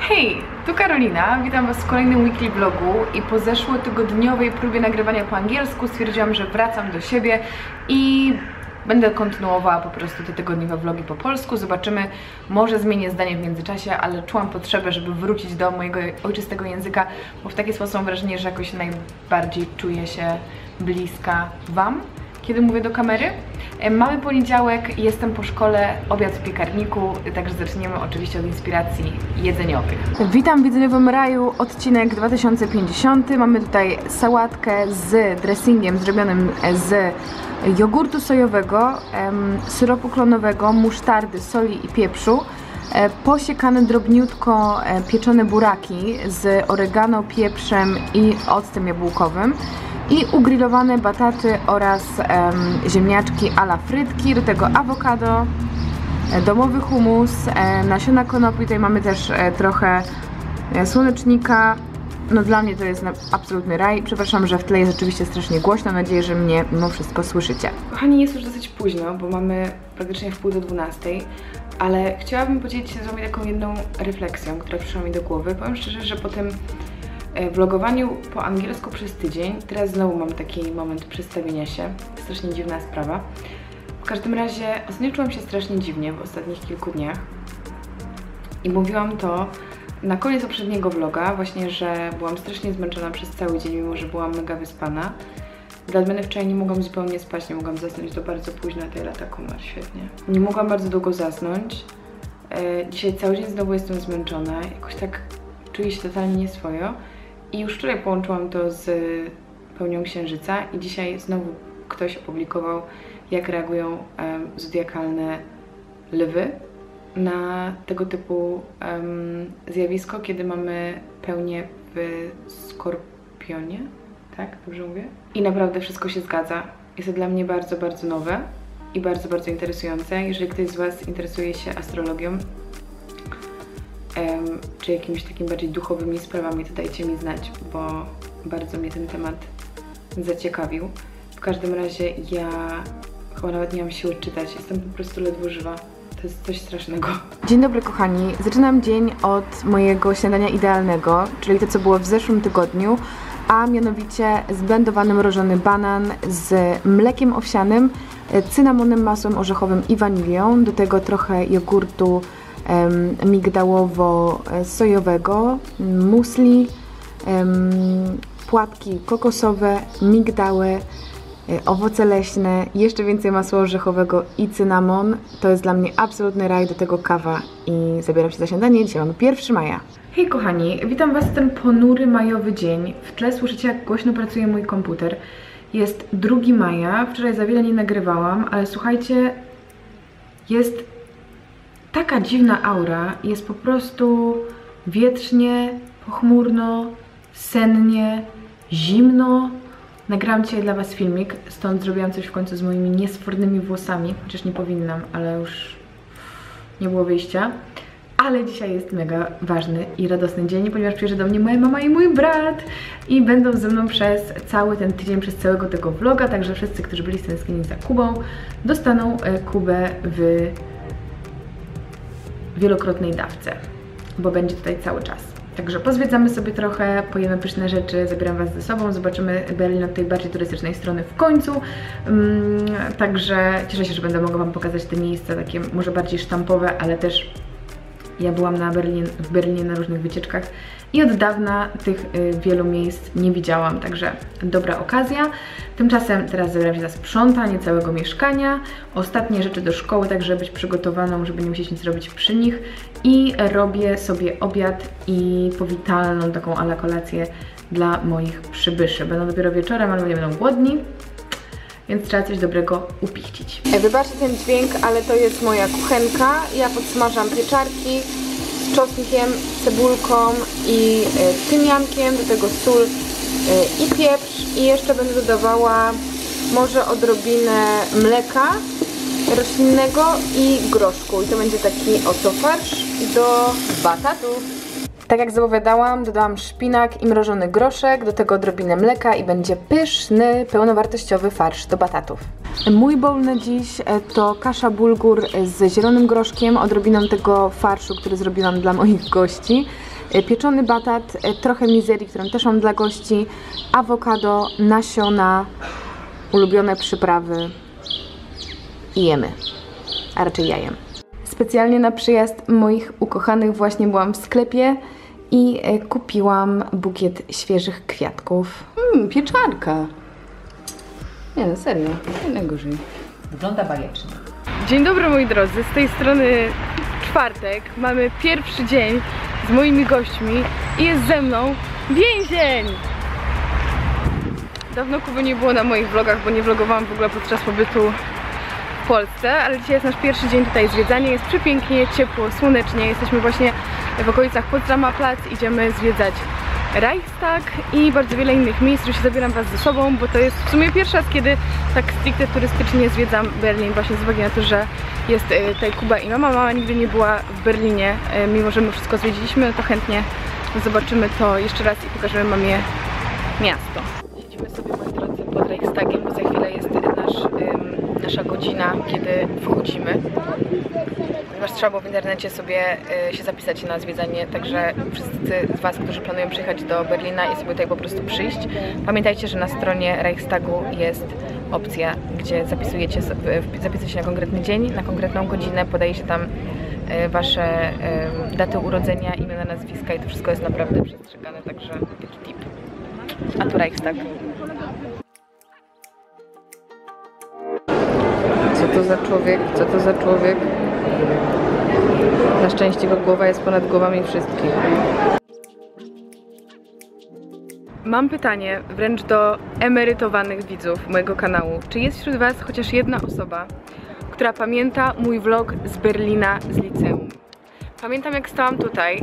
Hej, tu Karolina, witam Was w kolejnym weekly vlogu i po zeszłotygodniowej próbie nagrywania po angielsku stwierdziłam, że wracam do siebie i będę kontynuowała po prostu te tygodniowe vlogi po polsku. Zobaczymy, może zmienię zdanie w międzyczasie, ale czułam potrzebę, żeby wrócić do mojego ojczystego języka, bo w taki sposób mam wrażenie, że jakoś najbardziej czuję się bliska Wam, kiedy mówię do kamery. Mamy poniedziałek, jestem po szkole, obiad w piekarniku, także zaczniemy oczywiście od inspiracji jedzeniowych. Witam w jedzeniowym raju, odcinek 2050. Mamy tutaj sałatkę z dressingiem zrobionym z jogurtu sojowego, syropu klonowego, musztardy, soli i pieprzu, posiekane drobniutko pieczone buraki z oregano, pieprzem i octem jabłkowym i ugrillowane bataty oraz ziemniaczki a la frytki, do tego awokado, domowy hummus, nasiona konopi, tutaj mamy też trochę słonecznika. No dla mnie to jest absolutny raj. Przepraszam, że w tle jest oczywiście strasznie głośno, mam nadzieję, że mnie mimo wszystko słyszycie. Kochani, jest już dosyć późno, bo mamy praktycznie w 11:30, ale chciałabym podzielić się z Wami taką jedną refleksją, która przyszła mi do głowy. Powiem szczerze, że po tym vlogowaniu po angielsku przez tydzień, teraz znowu mam taki moment przestawienia się, strasznie dziwna sprawa. W każdym razie ostatnio czułam się strasznie dziwnie w ostatnich kilku dniach i mówiłam to na koniec poprzedniego vloga, właśnie, że byłam strasznie zmęczona przez cały dzień, mimo że byłam mega wyspana. Dla odmiany wczoraj nie mogłam zupełnie spać, nie mogłam zasnąć do bardzo późna, tej lata komar, świetnie. Nie mogłam bardzo długo zasnąć. Dzisiaj cały dzień znowu jestem zmęczona, jakoś tak czuję się totalnie nieswojo. I już wczoraj połączyłam to z pełnią księżyca i dzisiaj znowu ktoś opublikował, jak reagują zodiakalne lwy na tego typu zjawisko, kiedy mamy pełnię w Skorpionie, tak? Dobrze mówię? I naprawdę wszystko się zgadza. Jest to dla mnie bardzo, bardzo nowe i bardzo, bardzo interesujące. Jeżeli ktoś z Was interesuje się astrologią, czy jakimiś takimi bardziej duchowymi sprawami, to dajcie mi znać, bo bardzo mnie ten temat zaciekawił. W każdym razie ja chyba nawet nie mam siły czytać, jestem po prostu ledwo żywa. To jest coś strasznego. Dzień dobry kochani, zaczynam dzień od mojego śniadania idealnego, czyli to, co było w zeszłym tygodniu, a mianowicie zblendowany mrożony banan z mlekiem owsianym, cynamonem, masłem orzechowym i wanilią, do tego trochę jogurtu migdałowo-sojowego, musli, płatki kokosowe, migdały, owoce leśne, jeszcze więcej masła orzechowego i cynamon. To jest dla mnie absolutny raj, do tego kawa i zabieram się za śniadanie. Dzisiaj mamy 1 maja. Hej kochani, witam Was w ten ponury majowy dzień. W tle słyszycie, jak głośno pracuje mój komputer. Jest 2 maja, wczoraj za wiele nie nagrywałam, ale słuchajcie, jest taka dziwna aura, jest po prostu wietrznie, pochmurno, sennie, zimno. Nagrałam dzisiaj dla Was filmik, stąd zrobiłam coś w końcu z moimi niesfornymi włosami, chociaż nie powinnam, ale już nie było wyjścia. Ale dzisiaj jest mega ważny i radosny dzień, ponieważ przyjeżdża do mnie moja mama i mój brat i będą ze mną przez cały ten tydzień, przez całego tego vloga, także wszyscy, którzy byli stęsknieni za Kubą, dostaną Kubę w wielokrotnej dawce, bo będzie tutaj cały czas. Także pozwiedzamy sobie trochę, pojemy pyszne rzeczy, zabieram Was ze sobą, zobaczymy Berlin od tej bardziej turystycznej strony w końcu. Także cieszę się, że będę mogła Wam pokazać te miejsca takie może bardziej sztampowe, ale też ja byłam w Berlinie na różnych wycieczkach i od dawna tych wielu miejsc nie widziałam, także dobra okazja. Tymczasem teraz zabieram się za sprzątanie całego mieszkania, ostatnie rzeczy do szkoły, tak żeby być przygotowaną, żeby nie musieć nic robić przy nich i robię sobie obiad i powitalną taką ala kolację dla moich przybyszy. Będą dopiero wieczorem, ale nie będą głodni, więc trzeba coś dobrego upichcić. Wybaczcie ten dźwięk, ale to jest moja kuchenka. Ja podsmażam pieczarki z czosnkiem, cebulką i tymiankiem, do tego sól i pieprz i jeszcze będę dodawała może odrobinę mleka roślinnego i groszku i to będzie taki oto farsz do batatów. Tak jak zapowiadałam, dodałam szpinak i mrożony groszek, do tego odrobinę mleka i będzie pyszny, pełnowartościowy farsz do batatów. Mój bowl na dziś to kasza bulgur z zielonym groszkiem, odrobiną tego farszu, który zrobiłam dla moich gości. pieczony batat, trochę mizerii, którą też mam dla gości, awokado, nasiona, ulubione przyprawy i jemy, a raczej ja jem. Specjalnie na przyjazd moich ukochanych właśnie byłam w sklepie i kupiłam bukiet świeżych kwiatków. Pieczarka. Nie, no serio, nie najgorzej. Wygląda bajecznie. Dzień dobry moi drodzy, z tej strony czwartek. Mamy pierwszy dzień z moimi gośćmi i jest ze mną więzień! Dawno Kuby nie było na moich vlogach, bo nie vlogowałam w ogóle podczas pobytu w Polsce, ale dzisiaj jest nasz pierwszy dzień tutaj zwiedzanie. Jest przepięknie, ciepło, słonecznie. Jesteśmy właśnie w okolicach Potsdama Platz, idziemy zwiedzać Reichstag i bardzo wiele innych miejsc, że się zabieram was ze sobą, bo to jest w sumie pierwszy raz, kiedy tak stricte turystycznie zwiedzam Berlin, właśnie z uwagi na to, że jest tutaj Kuba i mama. Mama nigdy nie była w Berlinie, mimo że my wszystko zwiedziliśmy, to chętnie zobaczymy to jeszcze raz i pokażemy mamie miasto. Siedzimy sobie, moi drodzy, pod Reichstagiem, bo za chwilę jest nasza godzina, kiedy wchodzimy. Ponieważ trzeba było w internecie sobie się zapisać na zwiedzanie, także wszyscy z was, którzy planują przyjechać do Berlina i sobie tutaj po prostu przyjść, pamiętajcie, że na stronie Reichstagu jest opcja, gdzie zapisujecie się na konkretny dzień, na konkretną godzinę, podajecie tam wasze daty urodzenia, imiona, nazwiska i to wszystko jest naprawdę przestrzegane, także taki tip. A tu Reichstag. Co to za człowiek? Co to za człowiek? Na szczęście jego głowa jest ponad głowami wszystkich. Mam pytanie wręcz do emerytowanych widzów mojego kanału. Czy jest wśród was chociaż jedna osoba, która pamięta mój vlog z Berlina z liceum? Pamiętam, jak stałam tutaj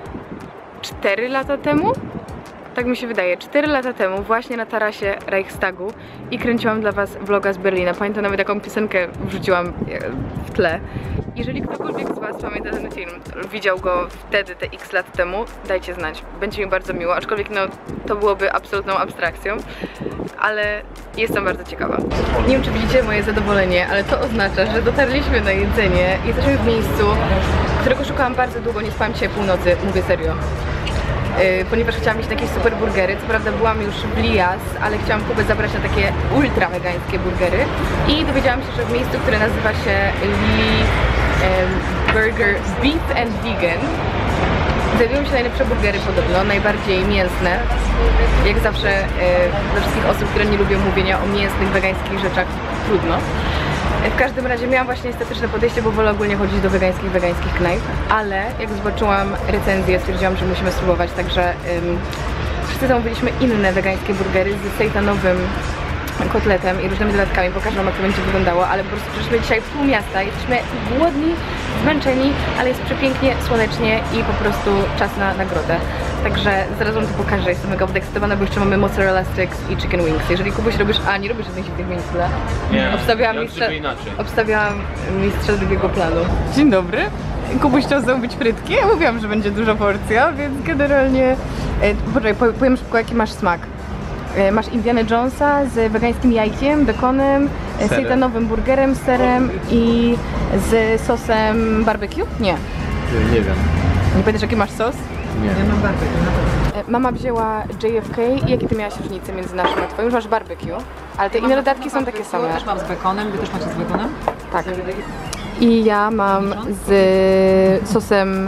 4 lata temu? Tak mi się wydaje, 4 lata temu właśnie na tarasie Reichstagu i kręciłam dla was vloga z Berlina. Pamiętam, nawet taką piosenkę wrzuciłam w tle. Jeżeli ktokolwiek z was pamięta ten film, widział go wtedy, te x lat temu, dajcie znać. Będzie mi bardzo miło, aczkolwiek no to byłoby absolutną abstrakcją, ale jestem bardzo ciekawa. Nie wiem, czy widzicie moje zadowolenie, ale to oznacza, że dotarliśmy na jedzenie. Jesteśmy w miejscu, którego szukałam bardzo długo, nie spałam dzisiaj północy, mówię serio. Ponieważ chciałam iść na jakieś super burgery. Co prawda byłam już w Lias, ale chciałam Kubę zabrać na takie ultra wegańskie burgery i dowiedziałam się, że w miejscu, które nazywa się Lee Burger Beef and Vegan znajdują się najlepsze burgery podobno, najbardziej mięsne. Jak zawsze dla wszystkich osób, które nie lubią mówienia o mięsnych, wegańskich rzeczach, trudno. W każdym razie miałam właśnie estetyczne podejście, bo wolę ogólnie chodzić do wegańskich knajp, ale jak zobaczyłam recenzję, stwierdziłam, że musimy spróbować, także wszyscy zamówiliśmy inne wegańskie burgery z seitanowym kotletem i różnymi dodatkami. Pokażę wam, jak to będzie wyglądało, ale po prostu przyszliśmy dzisiaj w pół miasta, jesteśmy głodni, zmęczeni, ale jest przepięknie, słonecznie i po prostu czas na nagrodę. Także zaraz wam to pokażę, jestem mega podekscytowana, bo jeszcze mamy mozzarella sticks i chicken wings. Jeżeli Kubuś robisz, nie robisz żadnych dziwnych wings, nie, obstawiałam mistrza drugiego planu. Dzień dobry. Kubuś chciał zamówić frytki, ja mówiłam, że będzie duża porcja, więc generalnie... Poczekaj, powiem szybko, jaki masz smak. Masz Indiana Jonesa z wegańskim jajkiem, bekonem, seitanowym burgerem, serem i z sosem barbecue? Nie. Nie wiem. Nie pamiętasz, jaki masz sos? Nie. Ja mam barbecue. Mama wzięła JFK i jakie ty miałaś różnice między naszym a twoim? Już masz barbecue, ale te inne dodatki są takie same. Ja też mam z bekonem, wy też macie z bekonem? Tak. I ja mam z sosem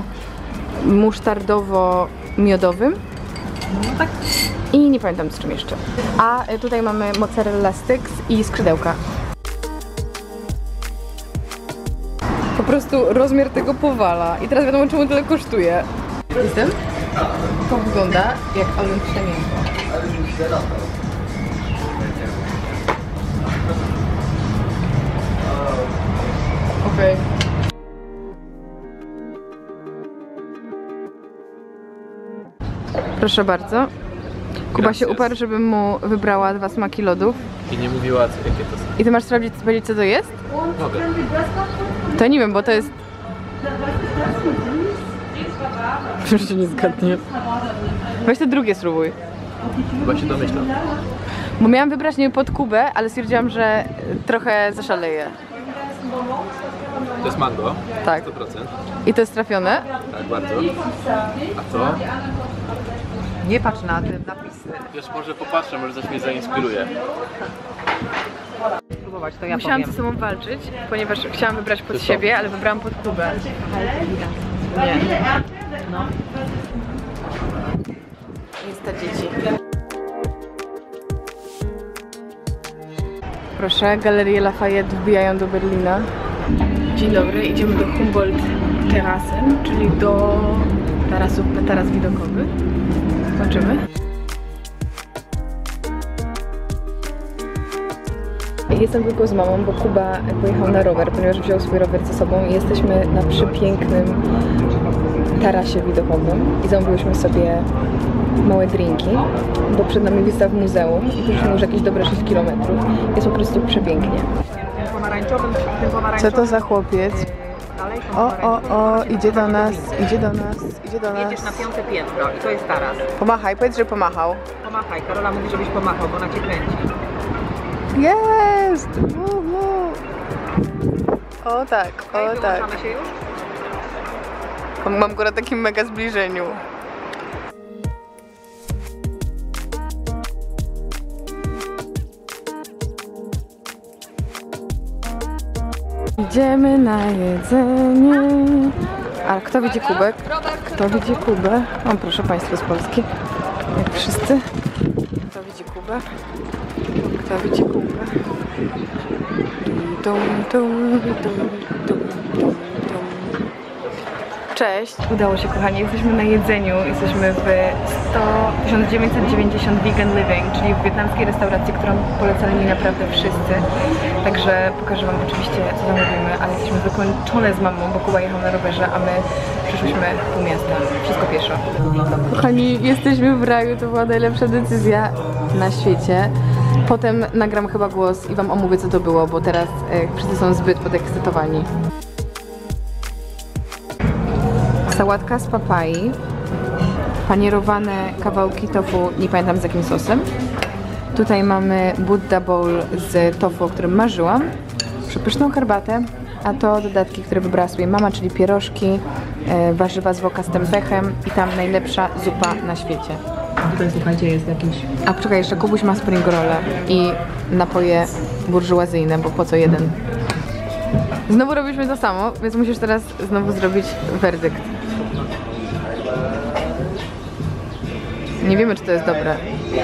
musztardowo-miodowym. No tak. I nie pamiętam z czym jeszcze. A tutaj mamy mozzarella sticks i skrzydełka. Po prostu rozmiar tego powala. I teraz wiadomo, czemu tyle kosztuje. Jestem? To wygląda jak olympiczne mięso. Okej. Proszę bardzo. Kuba się uparł, żebym mu wybrała 2 smaki lodów. I nie mówiła, jakie to są. I ty masz sprawdzić, powiedzieć, co to jest? Mogę. To nie wiem, bo to jest... Przecież się nie zgadnie. Weź te drugie spróbuj. Chyba się domyślam. Bo miałam wybrać nie pod Kubę, ale stwierdziłam, że trochę zaszaleję. To jest mango. Tak. 100%. I to jest trafione? Tak, bardzo. A to? Nie patrz na te napisy. Wiesz, może popatrzę, może coś mnie zainspiruje. Spróbować, to ja Musiałam powiem. ze sobą walczyć, ponieważ chciałam wybrać pod To co? siebie, ale wybrałam pod Kubę. Nie. No. Jest ta dzieci. Proszę, Galerie Lafayette wbijają do Berlina. Dzień dobry, idziemy do Humboldt Terrassen, czyli do taras widokowy. Zobaczymy. Jestem tylko z mamą, bo Kuba pojechał na rower, ponieważ wziął swój rower ze sobą i jesteśmy na przepięknym tarasie widokowym i zamówiłyśmy sobie małe drinki, bo przed nami wizyta w muzeum i poszliśmy już jakieś dobre 6 km. Jest po prostu przepięknie. Tym pomarańczowym. Co to za chłopiec? Dalej są O, idzie do nas, idzie do nas. Jedziesz na 5. piętro i to jest taras. Pomachaj, powiedz, że pomachał. Pomachaj, Karola mówi, żebyś pomachał, bo ona cię kręci. Jest! O tak, o tak. Wyłączamy się już? Mam go na takim mega zbliżeniu. Idziemy na jedzenie. A kto widzi kubek? Kto widzi Kubę? O, proszę Państwa z Polski. Jak wszyscy. Kto widzi Kubę? Kto widzi Kubę? Dum, dum, dum, dum, dum, dum. Cześć! Udało się, kochani. Jesteśmy na jedzeniu. Jesteśmy w 1990 Vegan Living, czyli w wietnamskiej restauracji, którą polecali mi naprawdę wszyscy. Także pokażę Wam oczywiście, co zamówimy, ale jesteśmy wykończone z mamą, bo Kuba jechał na rowerze, a my przyszłyśmy pół miasta. Wszystko pieszo. Kochani, jesteśmy w raju. To była najlepsza decyzja na świecie. Potem nagram chyba głos i Wam omówię, co to było, bo teraz wszyscy są zbyt podekscytowani. Sałatka z papai, panierowane kawałki tofu, nie pamiętam z jakim sosem. Tutaj mamy Buddha Bowl z tofu, o którym marzyłam. Przepyszną herbatę, a to dodatki, które wybrała sobie mama, czyli pierożki, warzywa z woka z tempechem i tam najlepsza zupa na świecie. Tutaj słuchajcie, jest jakiś... A poczekaj, jeszcze Kubuś ma spring rolle i napoje burżuazyjne, bo po co jeden? Znowu robiliśmy to samo, więc musisz teraz znowu zrobić werdykt. Nie wiemy, czy to jest dobre.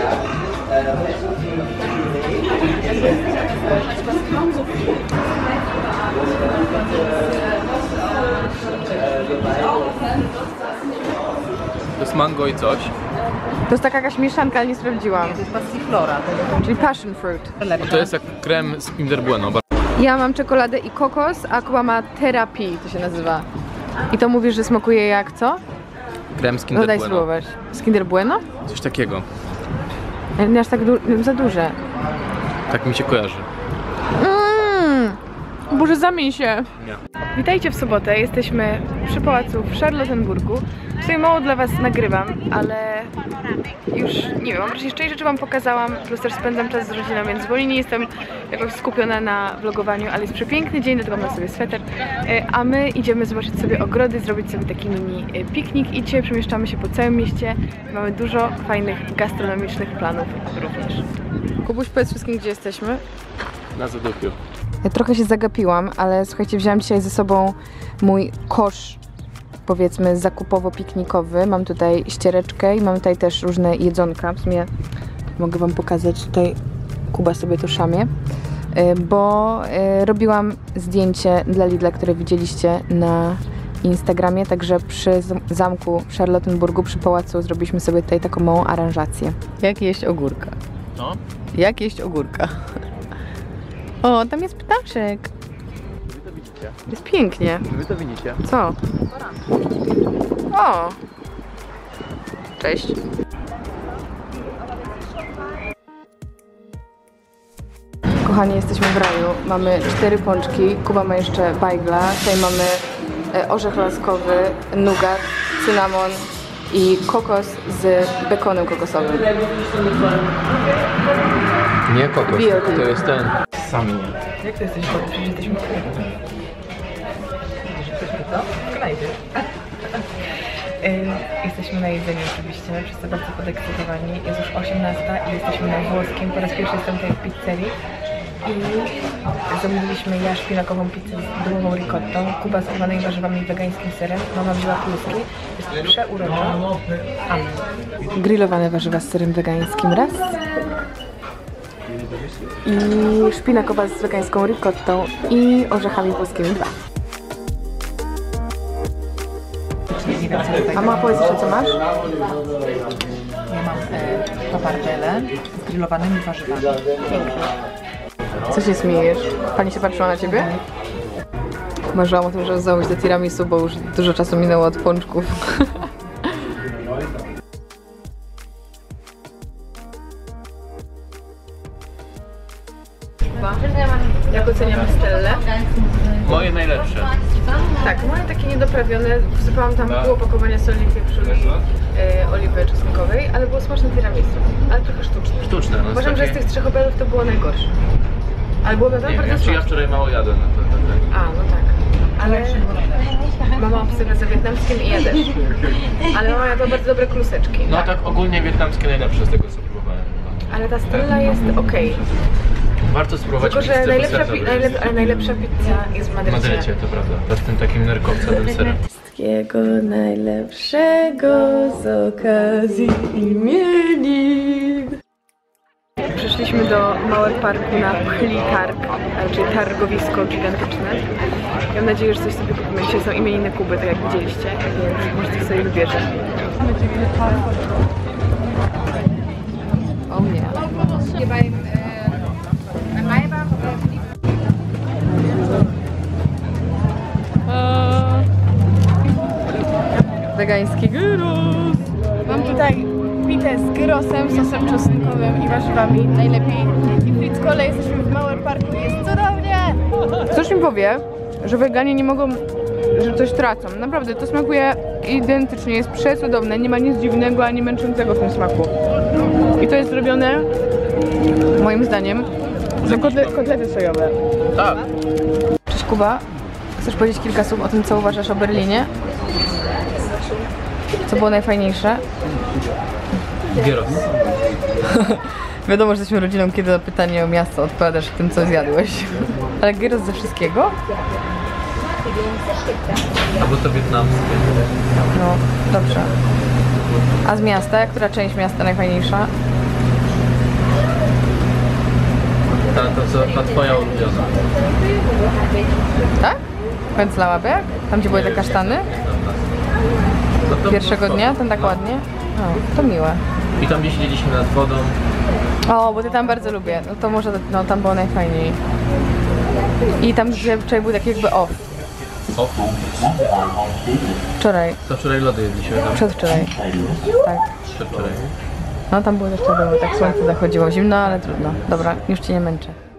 To jest mango i coś. To jest taka jakaś mieszanka, ale nie sprawdziłam. To jest passiflora. Czyli passion fruit. To jest jak krem z Kinder Bueno. Ja mam czekoladę i kokos, a Kuba ma terapii, to się nazywa. I to mówisz, że smakuje jak co? Krem z No Kinder daj Bueno. spróbować. Z Kinder Bueno? Coś takiego. Nie aż tak za duże. Tak mi się kojarzy. Boże, zamień się. Nie. Witajcie w sobotę, jesteśmy przy pałacu w Charlottenburgu. W sumie mało dla Was nagrywam, ale już nie wiem, raczej rzeczy Wam pokazałam, plus też spędzam czas z rodziną, więc wolniej nie jestem jakoś skupiona na vlogowaniu, ale jest przepiękny dzień, dlatego mam sobie sweter. A my idziemy zobaczyć sobie ogrody, zrobić sobie taki mini piknik i dzisiaj przemieszczamy się po całym mieście. Mamy dużo fajnych gastronomicznych planów również. Kubuś, powiedz wszystkim, gdzie jesteśmy. Na Zadupiu. Ja trochę się zagapiłam, ale słuchajcie, wzięłam dzisiaj ze sobą mój kosz, powiedzmy, zakupowo-piknikowy. Mam tutaj ściereczkę i mam tutaj też różne jedzonka. W sumie mogę Wam pokazać, tutaj Kuba sobie to szamie, bo robiłam zdjęcie dla Lidla, które widzieliście na Instagramie, także przy zamku w Charlottenburgu, przy pałacu zrobiliśmy sobie tutaj taką małą aranżację. Jak jeść ogórka? No? Jak jeść ogórka? O, tam jest ptaszek. Wy to widzicie. Jest pięknie. Wy to widzicie. Co? O! Cześć. Kochani, jesteśmy w raju. Mamy 4 pączki. Kuba ma jeszcze bajgla. Tutaj mamy orzech laskowy, nougat, cynamon i kokos z bekonem kokosowym. Nie kokos, BLT. to jest ten. Sami nie. Jak to jesteś chory? Przecież jesteśmy chory. No, knajpy. Jesteśmy na jedzeniu oczywiście, wszyscy bardzo podekscytowani. Jest już 18 i jesteśmy na włoskim. Po raz pierwszy jestem tutaj w pizzerii. I zamówiliśmy ja szpinakową pizzę z dumową ricottą, Kuba z urwanymi warzywami i wegańskim serem, mama wzięła kluski. Jest przeurocza. Grillowane warzywa z serem wegańskim raz. I szpinakowa z wegańską ricottą i orzechami włoskimi 2. A ma powiedz jeszcze co masz? Ja mam papardelle z grillowanymi warzywami. Co się śmiejesz? Pani się patrzyła na ciebie? Marzyłam o tym, żeby zamówić do tiramisu, bo już dużo czasu minęło od pączków. Jak oceniamy Stellę? Moje najlepsze. Tak, moje takie niedoprawione. Wsypałam tam pół opakowania soli, pieprzu i oliwy czosnkowej, ale było smaczne tiramisu, ale trochę sztuczne. Sztuczne, no. Uważam, że z tych 3 obiadów to było najgorsze. Ale było naprawdę Nie bardzo wiem, czy smaczne. ja wczoraj mało jadłem na to. A, no tak. Ale mama obstawia za wietnamskim i ja też. Ale mama jadła bardzo dobre kluseczki. No tak ogólnie wietnamskie najlepsze z tego co próbowałem. Ale ta Stella jest okej. Warto spróbować Tylko, że pizzę, ale najlepsza pizza jest w w Madrycie. Madrycie, to prawda. To z tym takim nerkowcowym serem. Wszystkiego najlepszego z okazji imienin. Przyszliśmy do Mauer Parku na Pchli Targ, a raczej targowisko gigantyczne. Mam nadzieję, że coś sobie kupimy. Dzisiaj są imieniny Kuby, tak jak widzieliście, więc możecie sobie wybierze. O nie. Wegański gyros. Mam tutaj pitę z gyrosem, sosem czosnkowym i warzywami, najlepiej. I w Fritzkole jesteśmy w Mauer Parku i jest cudownie! Ktoś mi powie, że weganie nie mogą, że coś tracą. Naprawdę, to smakuje identycznie, jest przecudowne, nie ma nic dziwnego ani męczącego w tym smaku. I to jest zrobione, moim zdaniem, są kotlety sojowe. Tak. Cześć Kuba, chcesz powiedzieć kilka słów o tym, co uważasz o Berlinie? Co było najfajniejsze? Gyros. Wiadomo, że jesteśmy rodziną, kiedy na pytanie o miasto odpowiadasz tym, co zjadłeś. Ale gyros ze wszystkiego? Albo to wietnamskie. No, dobrze. A z miasta? Która część miasta najfajniejsza? Ta twoja ulubiona. Tak? Pędzlałabiak? Tam gdzie były te kasztany? No to Pierwszego było dnia? Ten tak ładnie? O, to miłe. I tam gdzie siedzieliśmy nad wodą. O, bo ty tam bardzo lubię. No to może, no tam było najfajniej. I tam gdzie wczoraj był taki jakby off. O, Wczoraj. to wczoraj lody jedliśmy tam. Przedwczoraj. Tak. Przedwczoraj. No tam było też to, tak słońce zachodziło. Zimno, ale trudno. Dobra, już cię nie męczę.